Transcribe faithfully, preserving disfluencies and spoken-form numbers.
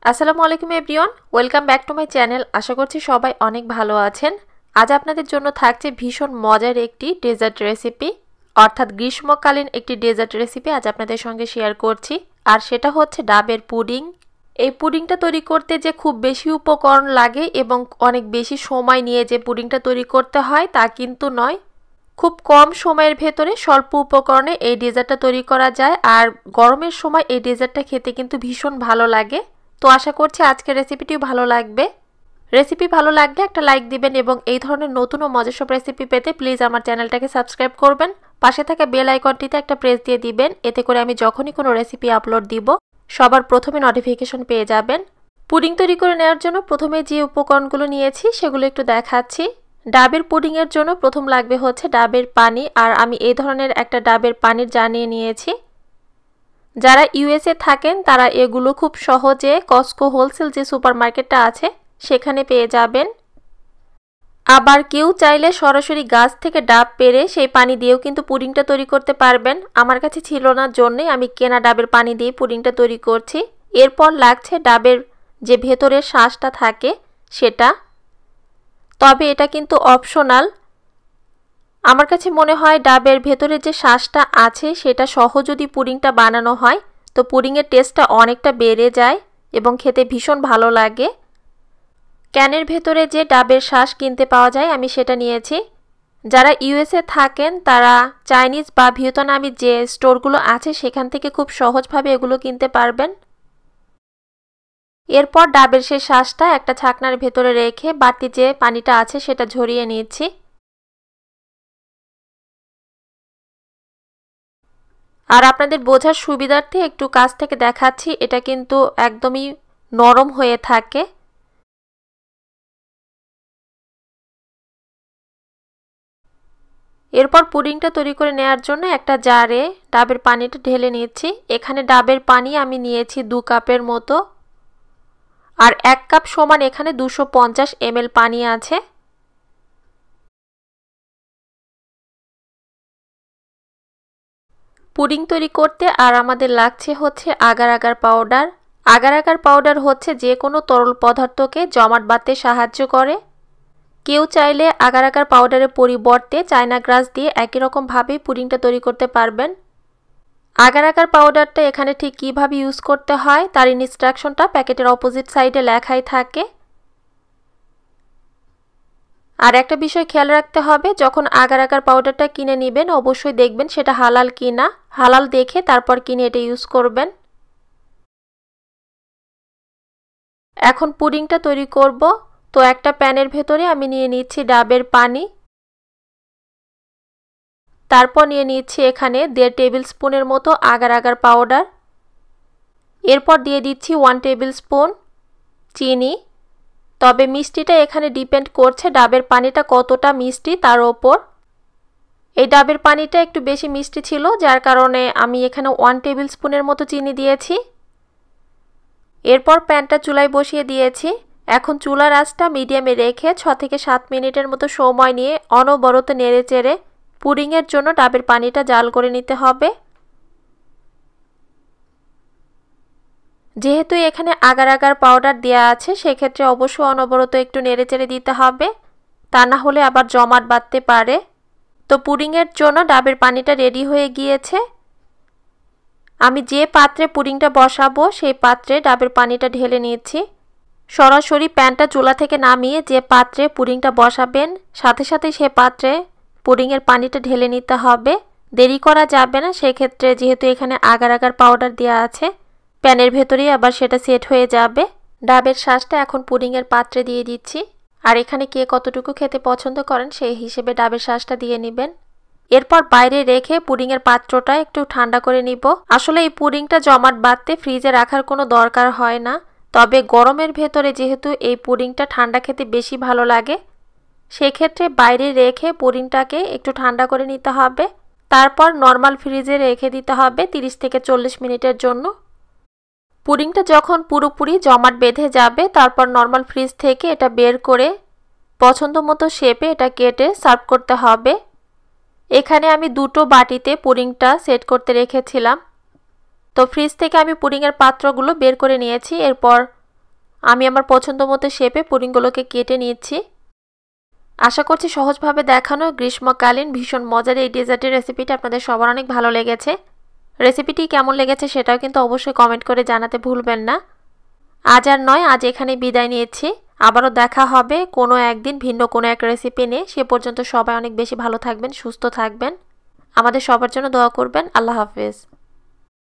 Assalamualaikum everyone, welcome back to my channel. আশা করছি সবাই অনেক ভালো আছেন। আজ আপনাদের জন্য থাকছে ভীষণ মজার একটি ডেজার্ট রেসিপি, অর্থাৎ গ্রীষ্মকালীন একটি ডেজার্ট রেসিপি আজ আপনাদের সঙ্গে শেয়ার করছি। আর সেটা হচ্ছে ডাবের পুডিং। এই পুডিংটা তৈরি করতে যে খুব বেশি উপকরণ লাগে এবং অনেক বেশি সময় নিয়ে যে পুডিংটা তৈরি করতে হয় তা কিন্তু নয়। খুব কম সময়ের ভেতরে স্বল্প উপকরণে এই ডেজার্টটা তৈরি করা যায়। আর গরমের সময় এই ডেজার্টটা খেতে কিন্তু ভীষণ ভালো লাগে। তো আশা করছি আজকের রেসিপিটিও ভালো লাগবে। রেসিপি ভালো লাগলে একটা লাইক দিবেন এবং এই ধরনের নতুন ও মজার সব রেসিপি পেতে প্লিজ আমার চ্যানেলটাকে সাবস্ক্রাইব করবেন। পাশে থাকা বেল আইকনটিতে একটা প্রেস দিয়ে দিবেন, এতে করে আমি যখনই কোনো রেসিপি আপলোড দিব সবার প্রথমে নোটিফিকেশন পেয়ে যাবেন। পুডিং তৈরি করে নেওয়ার জন্য প্রথমে যে উপকরণগুলো নিয়েছি সেগুলো একটু দেখাচ্ছি। ডাবের পুডিংয়ের জন্য প্রথম লাগবে হচ্ছে ডাবের পানি, আর আমি এই ধরনের একটা ডাবের পানির জার নিয়ে নিয়েছি। যারা ইউএসএ থাকেন তারা এগুলো খুব সহজে কস্কো হোলসেল যে সুপারমার্কেটটা আছে সেখানে পেয়ে যাবেন। আবার কেউ চাইলে সরাসরি গাছ থেকে ডাব পেড়ে সেই পানি দিয়েও কিন্তু পুডিংটা তৈরি করতে পারবেন। আমার কাছে ছিল না জন্যই আমি কেনা ডাবের পানি দিয়ে পুডিংটা তৈরি করছি। এরপর লাগছে ডাবের যে ভেতরের শাঁসটা থাকে সেটা, তবে এটা কিন্তু অপশনাল। আমার কাছে মনে হয় ডাবের ভেতরে যে শাঁসটা আছে সেটা সহ যদি পুডিংটা বানানো হয় তো পুডিংয়ের টেস্টটা অনেকটা বেড়ে যায় এবং খেতে ভীষণ ভালো লাগে। ক্যানের ভেতরে যে ডাবের শাঁস কিনতে পাওয়া যায় আমি সেটা নিয়েছি। যারা ইউএসএ থাকেন তারা চাইনিজ বা ভিয়েতনামি যে স্টোরগুলো আছে সেখান থেকে খুব সহজভাবে এগুলো কিনতে পারবেন। এরপর ডাবের সেই শাঁসটা একটা ছাকনার ভেতরে রেখে বাড়তি যে পানিটা আছে সেটা ঝরিয়ে নিচ্ছি। আর আপনাদের বোঝার সুবিধার্থে একটু কাছ থেকে দেখাচ্ছি, এটা কিন্তু একদমই নরম হয়ে থাকে। এরপর পুডিংটা তৈরি করে নেওয়ার জন্য একটা জারে ডাবের পানিটা ঢেলে নিচ্ছি। এখানে ডাবের পানি আমি নিয়েছি দু কাপের মতো, আর এক কাপ সমান এখানে দুশো পঞ্চাশ এমএল পানি আছে। পুডিং তৈরি করতে আর আমাদের লাগছে হচ্ছে agar agar powder. Agar agar powder হচ্ছে যে কোনো তরল পদার্থকে জমাট বাঁধতে সাহায্য করে। কেউ চাইলে আগার আগার পাউডারের পরিবর্তে চায়না গ্রাস দিয়ে একই রকমভাবেই পুডিংটা তৈরি করতে পারবেন। আগার আগার পাউডারটা এখানে ঠিক কীভাবে ইউজ করতে হয় তার ইনস্ট্রাকশনটা প্যাকেটের অপোজিট সাইডে লেখাই থাকে। আর একটা বিষয় খেয়াল রাখতে হবে, যখন আগার আগার পাউডারটা কিনে নেবেন অবশ্যই দেখবেন সেটা হালাল কিনা। হালাল দেখে তারপর কিনে এটা ইউজ করবেন। এখন পুডিংটা তৈরি করব। তো একটা প্যানের ভেতরে আমি নিয়ে নিচ্ছি ডাবের পানি, তারপর নিয়ে নিচ্ছি এখানে দেড় টেবিল স্পুনের মতো আগার আগার পাউডার। এরপর দিয়ে দিচ্ছি ওয়ান টেবিল স্পুন চিনি। তবে মিষ্টিটা এখানে ডিপেন্ড করছে ডাবের পানিটা কতটা মিষ্টি তার ওপর। এই ডাবের পানিটা একটু বেশি মিষ্টি ছিল, যার কারণে আমি এখানে ওয়ান টেবিল স্পুনের মতো চিনি দিয়েছি। এরপর প্যানটা চুলায় বসিয়ে দিয়েছি। এখন চুলার আঁচটা মিডিয়ামে রেখে ছ থেকে সাত মিনিটের মতো সময় নিয়ে অনবরত নেড়ে চেড়ে পুডিংয়ের জন্য ডাবের পানিটা জাল করে নিতে হবে। যেহেতু এখানে আগার আগার পাউডার দেওয়া আছে সেক্ষেত্রে অবশ্যই অনবরত একটু নেড়ে চেড়ে দিতে হবে, তা না হলে আবার জমাট বাঁধতে পারে। তো পুডিংয়ের জন্য ডাবের পানিটা রেডি হয়ে গিয়েছে। আমি যে পাত্রে পুডিংটা বসাবো সেই পাত্রে ডাবের পানিটা ঢেলে নিচ্ছি। সরাসরি প্যানটা চুলা থেকে নামিয়ে যে পাত্রে পুডিংটা বসাবেন সাথে সাথে সে পাত্রে পুডিংয়ের পানিটা ঢেলে নিতে হবে। দেরি করা যাবে না, সেক্ষেত্রে যেহেতু এখানে আগার আগার পাউডার দেওয়া আছে প্যানের ভেতরেই আবার সেটা সেট হয়ে যাবে। ডাবের শাঁসটা এখন পুডিংয়ের পাত্রে দিয়ে দিচ্ছি। আর এখানে কে কতটুকু খেতে পছন্দ করেন সেই হিসেবে ডাবের শাঁসটা দিয়ে নেবেন। এরপর বাইরে রেখে পুডিংয়ের পাত্রটা একটু ঠান্ডা করে নিব। আসলে এই পুডিংটা জমাট বাঁধতে ফ্রিজে রাখার কোনো দরকার হয় না, তবে গরমের ভেতরে যেহেতু এই পুডিংটা ঠান্ডা খেতে বেশি ভালো লাগে সেক্ষেত্রে বাইরে রেখে পুডিংটাকে একটু ঠান্ডা করে নিতে হবে। তারপর নর্মাল ফ্রিজে রেখে দিতে হবে তিরিশ থেকে চল্লিশ মিনিটের জন্য। পুডিংটা যখন পুরোপুরি জমাট বেঁধে যাবে তারপর নর্মাল ফ্রিজ থেকে এটা বের করে পছন্দ মতো শেপে এটা কেটে সার্ভ করতে হবে। এখানে আমি দুটো বাটিতে পুডিংটা সেট করতে রেখেছিলাম। তো ফ্রিজ থেকে আমি পুডিংয়ের পাত্রগুলো বের করে নিয়েছি। এরপর আমি আমার পছন্দ মতো শেপে পুডিংগুলোকে কেটে নিচ্ছি। আশা করছি সহজভাবে দেখানো গ্রীষ্মকালীন ভীষণ মজার এই ডেজার্টের রেসিপিটা আপনাদের সবার অনেক ভালো লেগেছে। রেসিপিটি কেমন লেগেছে সেটাও কিন্তু অবশ্যই কমেন্ট করে জানাতে ভুলবেন না। আজ আর নয়, আজ এখানে বিদায় নিয়েছি। আবারও দেখা হবে কোনো একদিন ভিন্ন কোনো এক রেসিপি নিয়ে। সে পর্যন্ত সবাই অনেক বেশি ভালো থাকবেন, সুস্থ থাকবেন। আমাদের সবার জন্য দোয়া করবেন। আল্লাহ হাফেজ।